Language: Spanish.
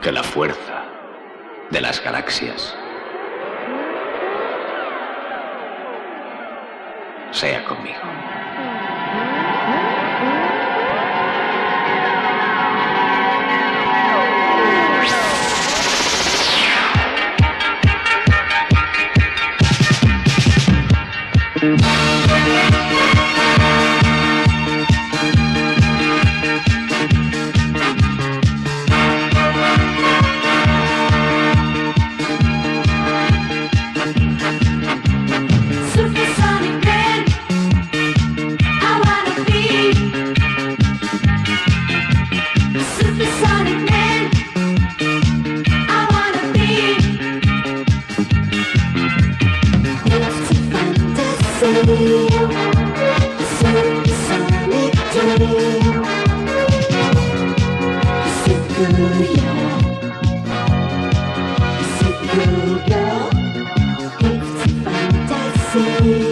Que la fuerza de las galaxias sea conmigo. Supersonic Man, I wanna be. Supersonic Man, I wanna be. It's a fantasy, a supersonic dream. Super, yeah. Super girl, it's a fantasy.